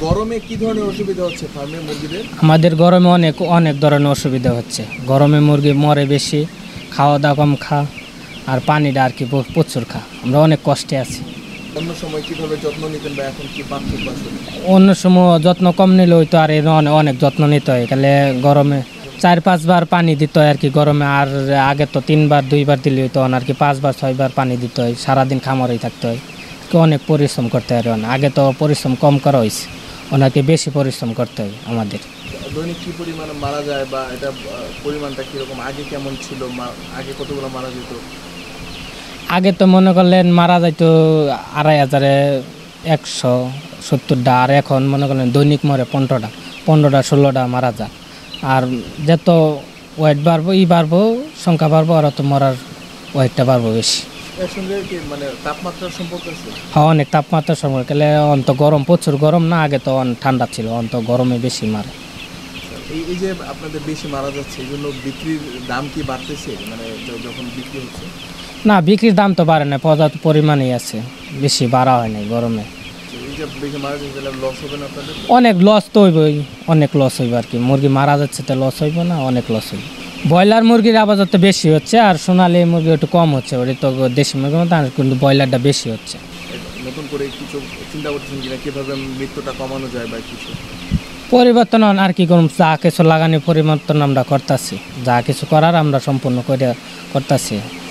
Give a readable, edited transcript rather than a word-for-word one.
গরমে কি ধরনের অসুবিধা হচ্ছে ফার্মে মুরগিদের? আমাদের গরমে অনেক অনেক ধরনের অসুবিধা হচ্ছে। গরমে মুরগি মরে বেশি, খাওয়া দাওয়া কম খা, আর পানিটা আর কি প্রচুর খা। আমরা অনেক কষ্টে আছি। অন্য সময় কিভাবে যত্ন নিতেন বা এখন কি পার্থক্য আছে? অন্য সময় যত্ন কম নিলে হয়তো, আর এর অনেক যত্ন নিতে হয়। তাহলে গরমে 4-5 বার পানি দিতে হয় আর কি গরমে। আর আগে তো 3 বার 2 বার দিলে হইতো, আর কি 5 বার 6 বার পানি দিতে হয়। সারাদিন খামারেই থাকতে হয়, অনেক পরিশ্রম করতে হয়। আগে তো পরিশ্রম কম করা হয়েছে, ওনাকে বেশি পরিশ্রম করতে হয় আমাদের। দৈনিক কি পরিমাণে মারা যায় বা এটা পরিমাণটা কিরকম? আগে কেমন ছিল? আগে কতগুলো মারা যেত? আগে তো মনে করলেন মারা যাইতো 2500-এ 170টা, আর এখন মনে করলেন দৈনিক মরে 15টা 16টা মারা যায়। আর যত ওয়েট বাড়বো সংখ্যা বাড়বো, আর তো মরার ওয়েটটা বাড়বো বেশি। এর সঙ্গে কি মানে তাপমাত্রার সম্পর্ক আছে? হ্যাঁ, অনেক তাপমাত্রার সম্পর্ক। গেলে অন্ত গরম, প্রচুর গরম না, আগে তো অনেক ঠান্ডা ছিল, অন্ত গরমে বেশি মারে। এই যে আপনাদের বেশি মারা যাচ্ছে, এই জন্য বিক্রির দাম কি বাড়তেছে? মানে যখন বিক্রি হচ্ছে? না, বিক্রির দাম তো বাড়ে না, পর্যাপ্ত পরিমাণেই আছে, বেশি বাড়া হয় নাই গরমে। এই যে বেশি মারা যাচ্ছে, তাহলে লস হবে না আপনাদের? অনেক লস তো হইবই, অনেক লস হইব আর কি। মুরগি মারা যাচ্ছে তো লস হইব না? অনেক লস হইব। ব্রয়লার মুরগির আপাতত বেশি হচ্ছে, আর সোনালি মুরগি একটু কম হচ্ছে। ওটা তো দেশি মুরগির মতো, কিন্তু ব্রয়লারটা বেশি হচ্ছে। নতুন করে কিছু চিন্তা করতেছেন কিনা কিভাবে মৃত্যুটা কমানো যায় বা কিছু? পরিবর্তন আর কি করুন, যা কিছু লাগানি পরিবর্তন আমরা করতেছি, যা কিছু করার আমরা সম্পূর্ণ করে করতেছি।